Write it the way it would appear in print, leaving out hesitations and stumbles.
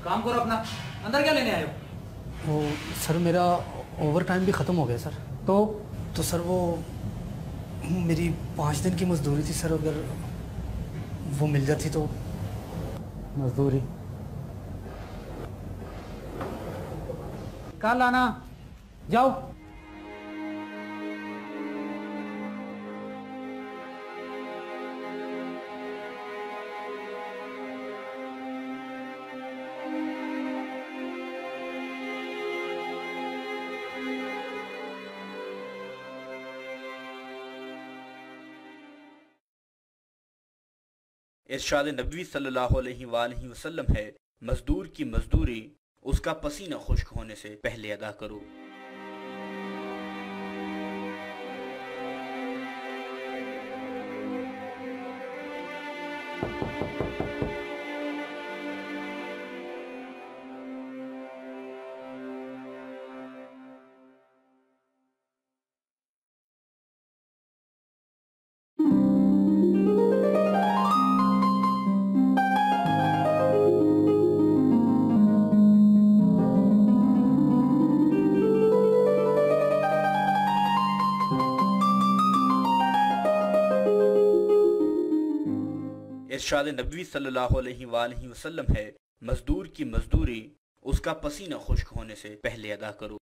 काम करो अपना, अंदर क्या लेने आए हो? वो सर मेरा ओवर टाइम भी ख़त्म हो गया सर। तो सर वो मेरी 5 दिन की मजदूरी थी सर, अगर वो मिल जाती तो। मजदूरी कल आना, जाओ। इरशाद नबी सल्लल्लाहु अलैहि वसल्लम है, मजदूर की मजदूरी उसका पसीना खुश्क होने से पहले अदा करो। इरशाद नबी सल्लल्लाहु अलैहि वसल्लम है, मजदूर की मजदूरी उसका पसीना खुश्क होने से पहले अदा करो।